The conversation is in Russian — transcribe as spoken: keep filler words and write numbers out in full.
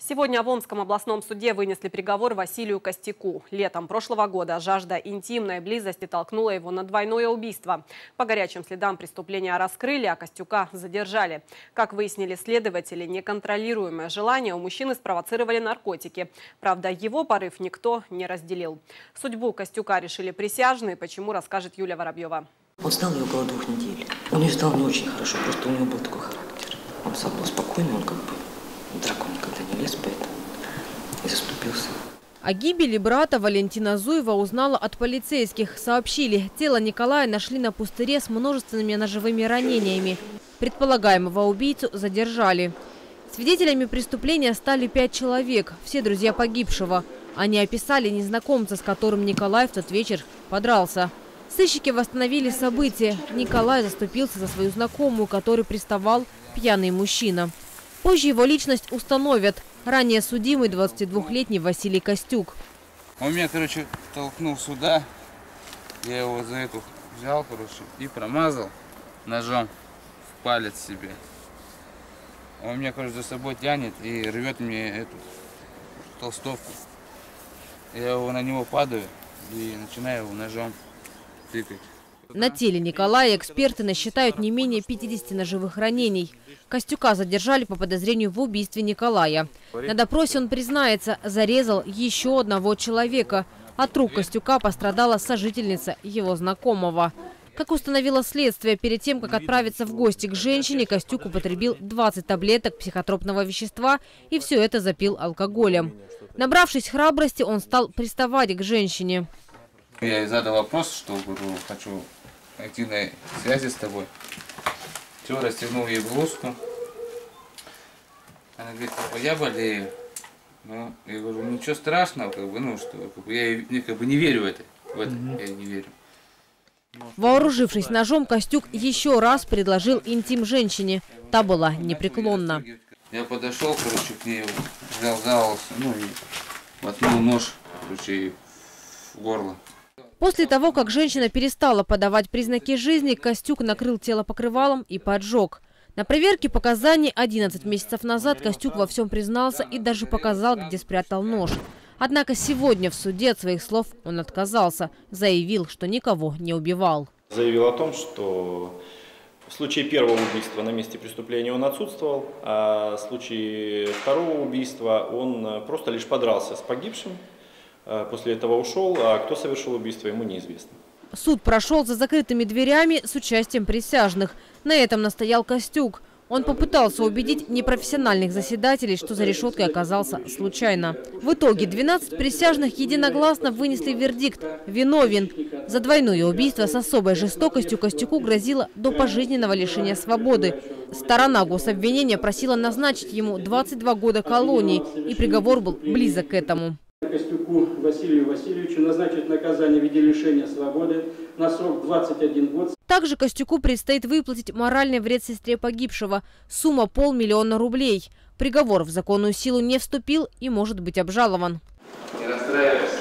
Сегодня в Омском областном суде вынесли приговор Василию Костюку. Летом прошлого года жажда интимной близости толкнула его на двойное убийство. По горячим следам преступления раскрыли, а Костюка задержали. Как выяснили следователи, неконтролируемое желание у мужчины спровоцировали наркотики. Правда, его порыв никто не разделил. Судьбу Костюка решили присяжные. Почему, расскажет Юлия Воробьева. Он знал ее около двух недель. Он ее знал не очень хорошо, просто у него был такой характер. Он сам был спокойный, он как бы дракон никогда не лез, поэтому и заступился. О гибели брата Валентина Зуева узнала от полицейских. Сообщили, тело Николая нашли на пустыре с множественными ножевыми ранениями. Предполагаемого убийцу задержали. Свидетелями преступления стали пять человек, все друзья погибшего. Они описали незнакомца, с которым Николай в тот вечер подрался. Сыщики восстановили события. Николай заступился за свою знакомую, которой приставал пьяный мужчина. Позже его личность установят. Ранее судимый двадцатидвухлетний Василий Костюк. Он меня, короче, толкнул сюда. Я его за эту взял, короче, и промазал ножом в палец себе. Он меня, короче, за собой тянет и рвет мне эту толстовку. Я его на него падаю и начинаю его ножом тыкать. На теле Николая эксперты насчитают не менее пятидесяти ножевых ранений. Костюка задержали по подозрению в убийстве Николая. На допросе он признается, зарезал еще одного человека. От рук Костюка пострадала сожительница его знакомого. Как установило следствие, перед тем, как отправиться в гости к женщине, Костюк употребил двадцать таблеток психотропного вещества и все это запил алкоголем. Набравшись храбрости, он стал приставать к женщине. Я ей задал вопрос, что говорю, хочу активной связи с тобой. Все, расстегнул ей блузку. Она говорит, типа, я болею. Ну, я говорю, ничего страшного, как бы, ну, что, как бы, я как бы не верю в это. В это mm-hmm. я не верю. Вооружившись ножом, Костюк еще раз предложил интим женщине. Та была непреклонна. Я подошел, короче, к ней, взял за волосы, ну и воткнул нож, короче, в горло. После того, как женщина перестала подавать признаки жизни, Костюк накрыл тело покрывалом и поджег. На проверке показаний одиннадцать месяцев назад Костюк во всем признался и даже показал, где спрятал нож. Однако сегодня в суде от своих слов он отказался, заявил, что никого не убивал. Заявил о том, что в случае первого убийства на месте преступления он отсутствовал, а в случае второго убийства он просто лишь подрался с погибшим. После этого ушел, а кто совершил убийство, ему неизвестно. Суд прошел за закрытыми дверями с участием присяжных. На этом настоял Костюк. Он попытался убедить непрофессиональных заседателей, что за решеткой оказался случайно. В итоге двенадцать присяжных единогласно вынесли вердикт «виновен». За двойное убийство с особой жестокостью Костюку грозило до пожизненного лишения свободы. Сторона гособвинения просила назначить ему двадцать два года колонии, и приговор был близок к этому. Костюку Василию Васильевичу назначить наказание в виде лишения свободы на срок двадцать один год. Также Костюку предстоит выплатить моральный вред сестре погибшего. Сумма полмиллиона рублей. Приговор в законную силу не вступил и может быть обжалован. Не расстраивайся.